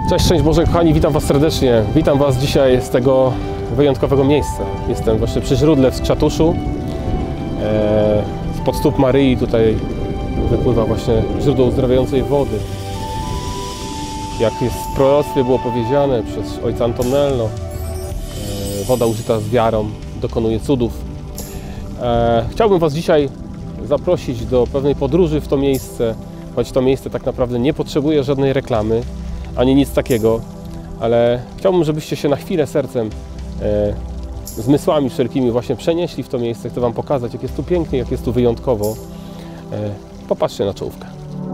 Cześć, szczęść Boże kochani, witam Was serdecznie. Witam Was dzisiaj z tego wyjątkowego miejsca. Jestem właśnie przy źródle w Skrzatuszu. Spod stóp Maryi tutaj wypływa właśnie źródło uzdrawiającej wody. Jak jest w proroctwie było powiedziane przez ojca Antonello, woda użyta z wiarą dokonuje cudów. Chciałbym Was dzisiaj zaprosić do pewnej podróży w to miejsce, choć to miejsce tak naprawdę nie potrzebuje żadnej reklamy, ani nic takiego, ale chciałbym, żebyście się na chwilę sercem, zmysłami wszelkimi właśnie przenieśli w to miejsce. Chcę Wam pokazać, jak jest tu pięknie, jak jest tu wyjątkowo. Popatrzcie na czołówkę.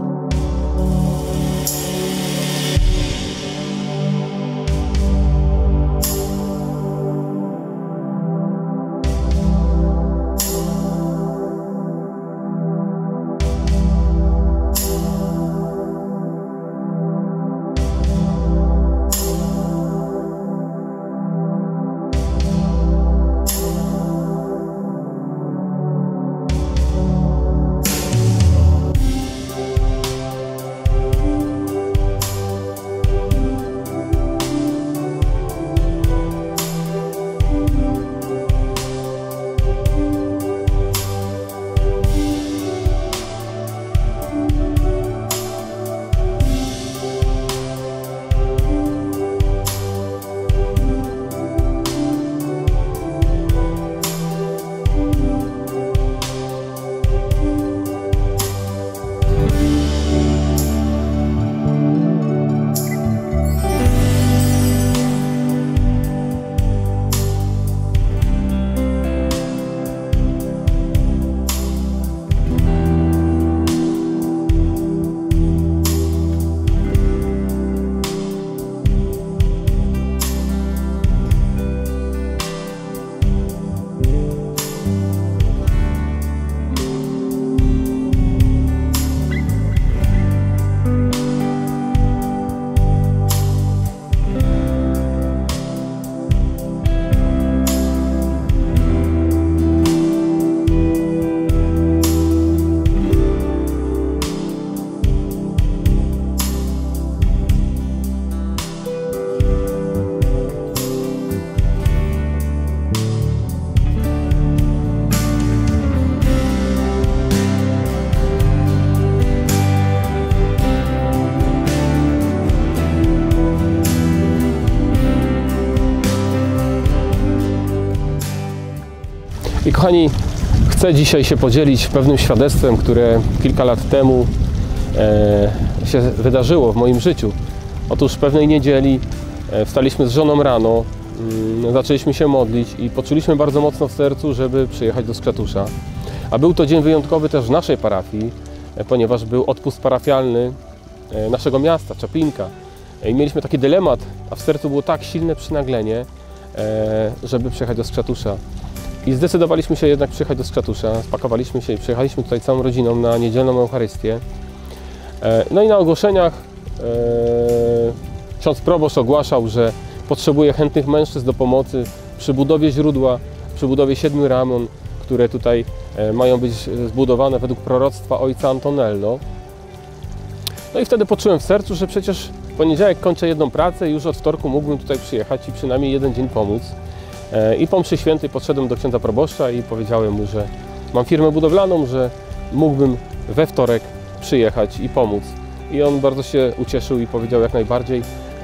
I kochani, chcę dzisiaj się podzielić pewnym świadectwem, które kilka lat temu się wydarzyło w moim życiu. Otóż pewnej niedzieli wstaliśmy z żoną rano, zaczęliśmy się modlić i poczuliśmy bardzo mocno w sercu, żeby przyjechać do Skrzatusza. A był to dzień wyjątkowy też w naszej parafii, ponieważ był odpust parafialny naszego miasta, Czaplinka. I mieliśmy taki dylemat, a w sercu było tak silne przynaglenie, żeby przyjechać do Skrzatusza. I zdecydowaliśmy się jednak przyjechać do Skrzatusza, spakowaliśmy się i przyjechaliśmy tutaj całą rodziną na niedzielną Eucharystię. No i na ogłoszeniach ksiądz proboszcz ogłaszał, że potrzebuje chętnych mężczyzn do pomocy przy budowie źródła, przy budowie 7 ramion, które tutaj mają być zbudowane według proroctwa ojca Antonello. No i wtedy poczułem w sercu, że przecież w poniedziałek kończę jedną pracę i już od wtorku mógłbym tutaj przyjechać i przynajmniej jeden dzień pomóc. I po mszy świętej podszedłem do księdza proboszcza i powiedziałem mu, że mam firmę budowlaną, że mógłbym we wtorek przyjechać i pomóc. I on bardzo się ucieszył i powiedział jak najbardziej,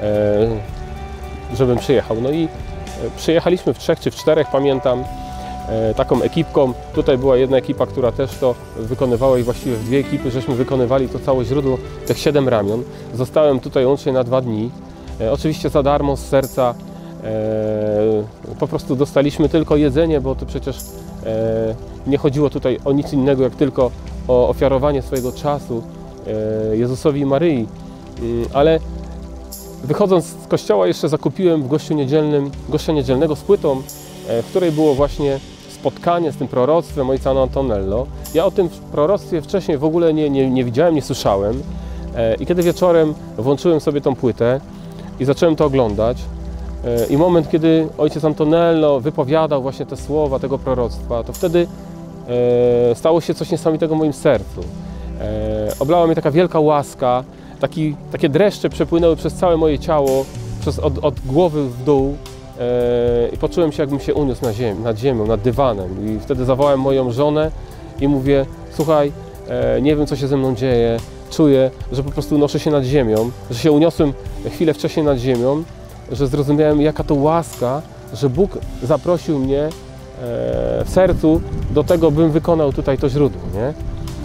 żebym przyjechał. No i przyjechaliśmy w 3 czy w 4, pamiętam, taką ekipką. Tutaj była jedna ekipa, która też to wykonywała i właściwie w 2 ekipy żeśmy wykonywali to całe źródło, tych 7 ramion. Zostałem tutaj łącznie na 2 dni. Oczywiście za darmo, z serca. Po prostu dostaliśmy tylko jedzenie, bo to przecież nie chodziło tutaj o nic innego, jak tylko o ofiarowanie swojego czasu Jezusowi i Maryi. Ale wychodząc z kościoła jeszcze zakupiłem w gościa niedzielnego z płytą, w której było właśnie spotkanie z tym proroctwem ojca Antonello. Ja o tym proroctwie wcześniej w ogóle nie widziałem, nie słyszałem. I kiedy wieczorem włączyłem sobie tą płytę i zacząłem to oglądać, i moment, kiedy ojciec Antonello wypowiadał właśnie te słowa tego proroctwa, to wtedy stało się coś niesamowitego w moim sercu. Oblała mnie taka wielka łaska, takie dreszcze przepłynęły przez całe moje ciało, od głowy w dół i poczułem się, jakbym się uniósł nad ziemią, nad dywanem. I wtedy zawołałem moją żonę i mówię: słuchaj, nie wiem, co się ze mną dzieje, czuję, że po prostu unoszę się nad ziemią, że się uniosłem chwilę wcześniej nad ziemią, że zrozumiałem, jaka to łaska, że Bóg zaprosił mnie w sercu do tego, bym wykonał tutaj to źródło, nie?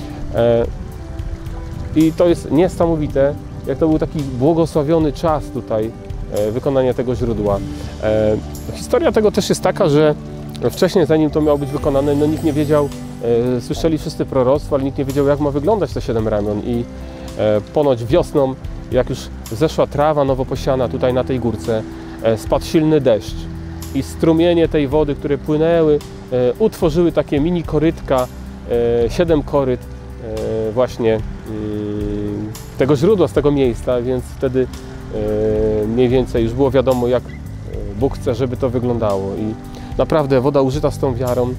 I to jest niesamowite, jak to był taki błogosławiony czas tutaj wykonania tego źródła. Historia tego też jest taka, że wcześniej, zanim to miało być wykonane, no nikt nie wiedział, słyszeli wszyscy proroctwa, ale nikt nie wiedział, jak ma wyglądać te 7 ramion. I ponoć wiosną, jak już zeszła trawa nowo posiana tutaj na tej górce, spadł silny deszcz i strumienie tej wody, które płynęły, utworzyły takie mini korytka, 7 koryt właśnie tego źródła, z tego miejsca, więc wtedy mniej więcej już było wiadomo, jak Bóg chce, żeby to wyglądało. I naprawdę woda użyta z tą wiarą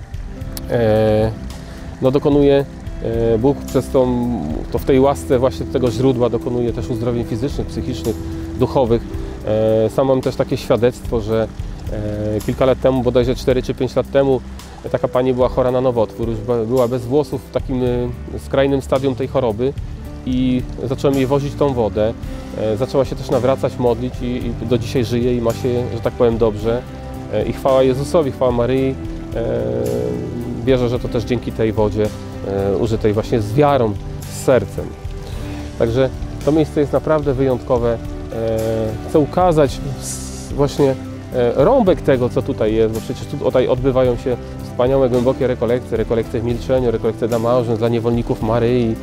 no dokonuje Bóg przez to w tej łasce właśnie tego źródła dokonuje też uzdrowień fizycznych, psychicznych, duchowych. Sam mam też takie świadectwo, że kilka lat temu, bodajże 4 czy 5 lat temu, taka pani była chora na nowotwór, już była bez włosów w takim skrajnym stadium tej choroby i zacząłem jej wozić tą wodę. Zaczęła się też nawracać, modlić i do dzisiaj żyje i ma się, że tak powiem, dobrze. I chwała Jezusowi, chwała Maryi. Wierzę, że to też dzięki tej wodzie użytej właśnie z wiarą, z sercem. Także to miejsce jest naprawdę wyjątkowe. Chcę ukazać właśnie rąbek tego, co tutaj jest, bo przecież tutaj odbywają się wspaniałe, głębokie rekolekcje w milczeniu, rekolekcje dla małżeństw, dla niewolników Maryi,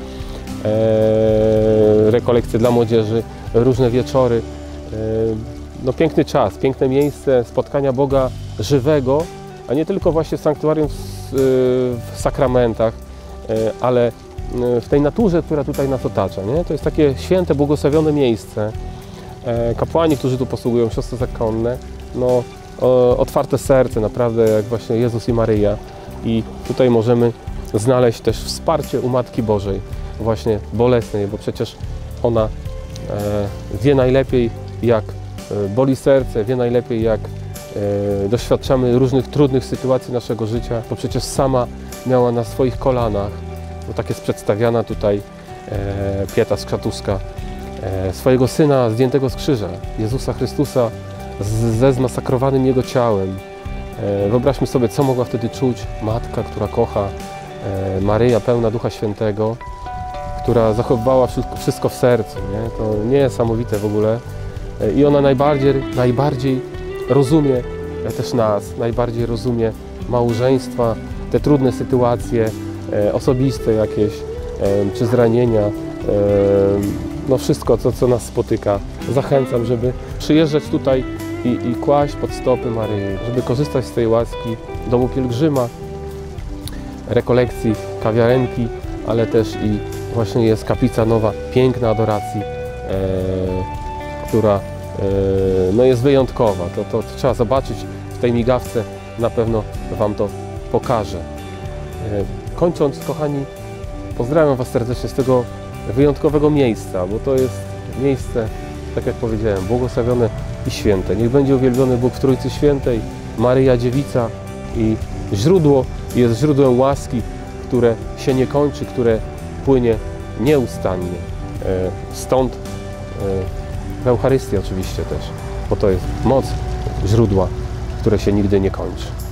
rekolekcje dla młodzieży, różne wieczory. No, piękny czas, piękne miejsce spotkania Boga żywego, a nie tylko właśnie w sanktuarium, w sakramentach, ale w tej naturze, która tutaj nas otacza. Nie? To jest takie święte, błogosławione miejsce. Kapłani, którzy tu posługują, siostry zakonne, no, otwarte serce, naprawdę jak właśnie Jezus i Maryja. I tutaj możemy znaleźć też wsparcie u Matki Bożej, właśnie bolesnej, bo przecież ona wie najlepiej, jak boli serce, wie najlepiej, jak doświadczamy różnych trudnych sytuacji naszego życia, bo przecież sama miała na swoich kolanach, bo tak jest przedstawiana tutaj Pieta Skrzatusska, swojego Syna zdjętego z krzyża, Jezusa Chrystusa ze zmasakrowanym Jego ciałem. Wyobraźmy sobie, co mogła wtedy czuć Matka, która kocha, Maryja pełna Ducha Świętego, która zachowywała wszystko w sercu. Nie? To niesamowite w ogóle. I ona najbardziej rozumie też nas, najbardziej rozumie małżeństwa, te trudne sytuacje osobiste jakieś, czy zranienia, no wszystko, co nas spotyka. Zachęcam, żeby przyjeżdżać tutaj i kłaść pod stopy Maryi, żeby korzystać z tej łaski domu pielgrzyma, rekolekcji, kawiarenki, ale też i właśnie jest kaplica nowa, piękna adoracji, która no jest wyjątkowa. To trzeba zobaczyć w tej migawce, na pewno Wam to pokażę. Kończąc, kochani, pozdrawiam Was serdecznie z tego wyjątkowego miejsca, bo to jest miejsce, tak jak powiedziałem, błogosławione i święte. Niech będzie uwielbiony Bóg w Trójcy Świętej, Maryja Dziewica i źródło jest źródłem łaski, które się nie kończy, które płynie nieustannie. Stąd Eucharystia oczywiście też, bo to jest moc źródła, które się nigdy nie kończy.